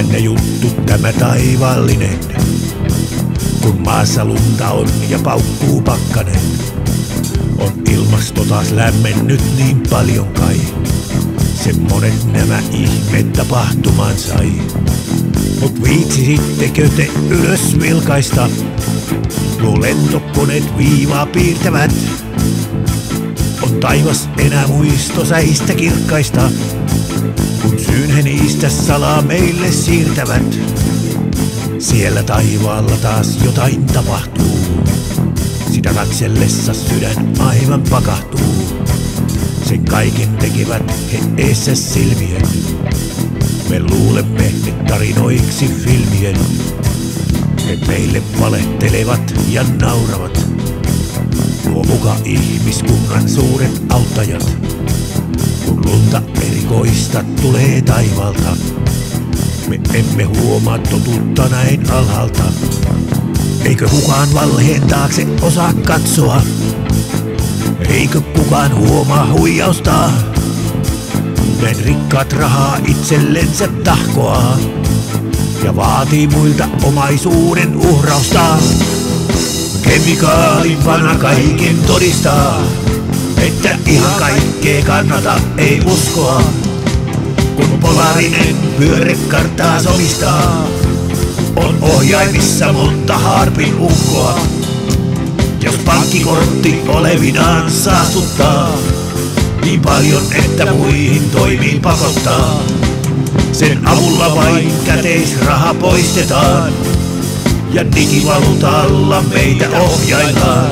Jännä juttu tämä taivaallinen, kun maassa lunta on ja paukkuu pakkanen. On ilmasto taas lämmennyt niin paljon kai, semmonet nämä ihmeet tapahtumaan sai. Mut viitsisittekö te ylös vilkaista, nuo lentokoneet viivaa piirtävät? On taivas enää muisto säistä kirkkaista, kun syyn he niistä salaa meille siirtävät. Siellä taivaalla taas jotain tapahtuu, sitä katsellessa sydän aivan pakahtuu. Sen kaiken tekevät he eessä silmien, me luulemme ne tarinoiksi filmien. He meille valehtelevat ja nauravat, nuo muka ihmiskunnan suuret auttajat. Kun lunta erikoista tulee taivaalta, me emme huomaa totuutta näin alhaalta. Eikö kukaan valheen taakse osaa katsoa? Eikö kukaan huomaa huijausta? Näin rikkaat rahaa itsellensä tahkoaa ja vaatii muilta omaisuuden uhrausta. Kemikaalin vana kaiken todistaa, että ihan kaikkea kannata ei uskoa. Kun polaarinen pyörekarttaa somistaa, on ohjaimissa monta harpin ukkoa. Jos pankkikortti olevinaan saastuttaa niin paljon, että muihin toimiin pakottaa, sen avulla vain käteisraha poistetaan ja digivaluutalla meitä ohjaillaan.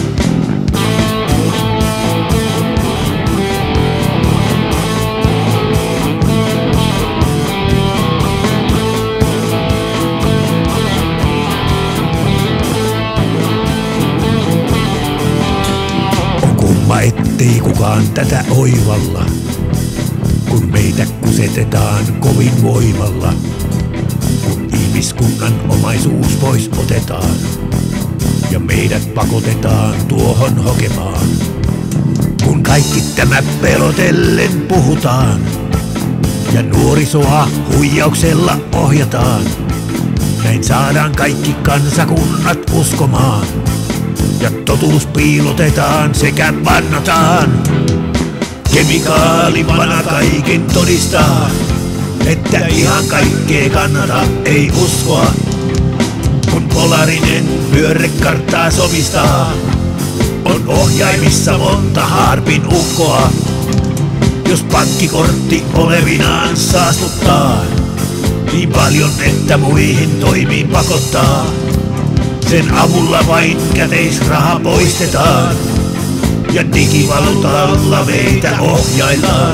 Ettei kukaan tätä oivalla, kun meitä kusetetaan kovin voimalla, kun ihmiskunnan omaisuus pois otetaan ja meidät pakotetaan tuohon hokemaan. Kun kaikki tämä pelotellen puhutaan ja nuorisoa huijauksella ohjataan, näin saadaan kaikki kansakunnat uskomaan. Ja totuus piilotetaan sekä vannotaan. Kemikaali vana kaiken todistaa, että ihan kaikkea kannata ei uskoa. Kun polaarinen pyörekarttaa somistaa, on ohjaimissa monta harpin ukkoa. Jos pankkikortti olevinaan saastuttaa niin paljon, että muihin toimiin pakottaa, sen avulla vain käteisraha poistetaan ja digivaluutalla meitä ohjaillaan.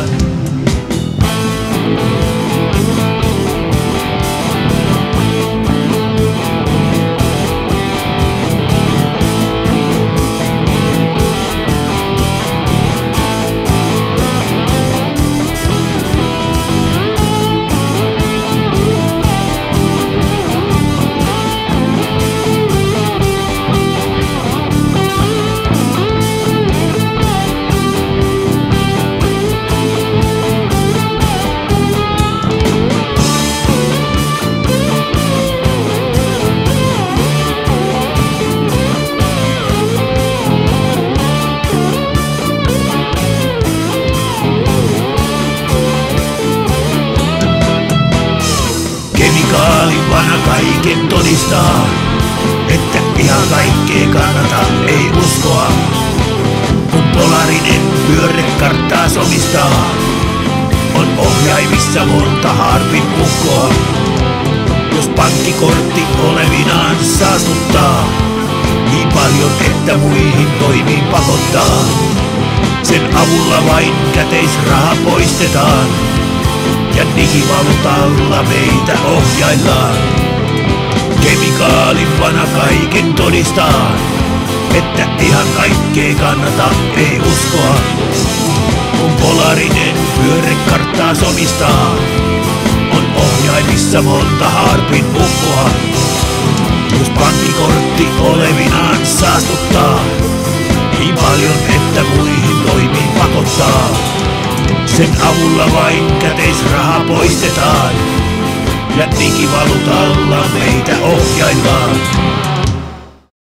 Kemikaalin vana kaiken todistaa, että ihan kaikkea kannata ei uskoa. Kun polaarinen pyörekarttaa somistaa, on ohjaimissa monta harpin ukkoa. Jos pankkikortti olevinaan saastuttaa niin paljon, että muihin toimiin pakottaa, sen avulla vain käteisraha poistetaan ja digivaluutalla meitä ohjaillaan. Kemikaalin vana kaiken todistaa, että ihan kaikkea kannata ei uskoa. Kun polaarinen pyörekarttaa somistaa, on ohjaimissa monta harpin ukkoa. Jos pankkikortti olevinaan saastuttaa niin paljon, että muihin toimiin pakottaa, sen avulla vain käteisraha poistetaan ja digivaluutalla meitä ohjaillaan.